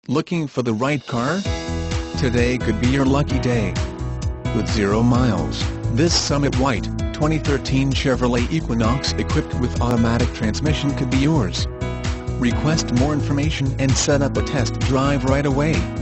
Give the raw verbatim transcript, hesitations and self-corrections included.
Looking for the right car? Today could be your lucky day. With zero miles, this Summit White, twenty thirteen Chevrolet Equinox equipped with automatic transmission could be yours. Request more information and set up a test drive right away.